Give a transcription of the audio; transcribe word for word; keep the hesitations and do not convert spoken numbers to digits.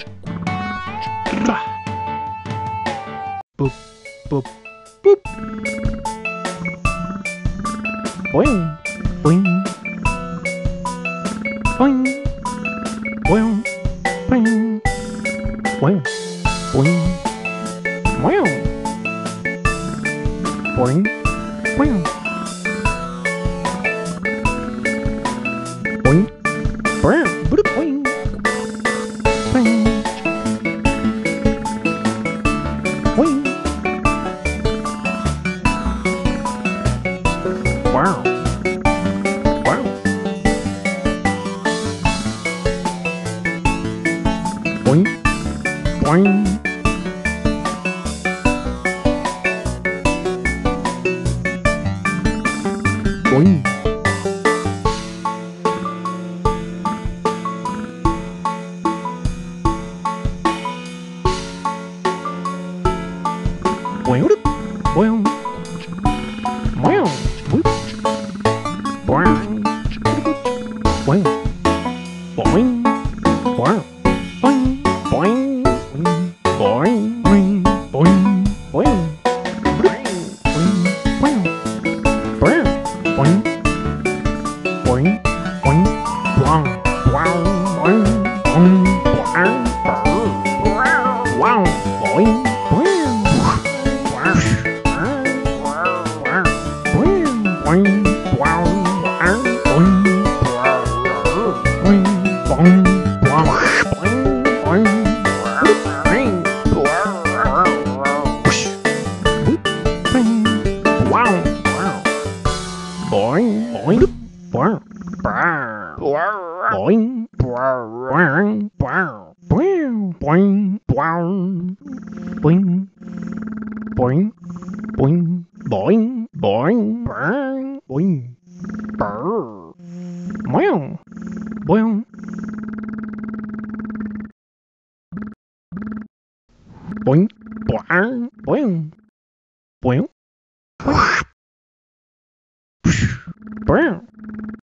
Boop, boop, boop. Boing, boing, boing, boing, boing, boing, boing, boing, boing, boing, boing, boing, boop, boing, boing, boing. Wow. Wow. Boing. Boing. Boing. Boing. Boing. Boing. Boing, boing, boing, boing, boing, boing, boing, boing, boing, boing, boing, boing, boing, boing, boing, boing, boing, boing, boing, wow, boing, boing, boing, boing. Wow. Boing, boing, boing, boing, boing, boing, boing, boing, boing, boing, boing, boing, boing, boing, boing, boing, boing, boing, boing, boing.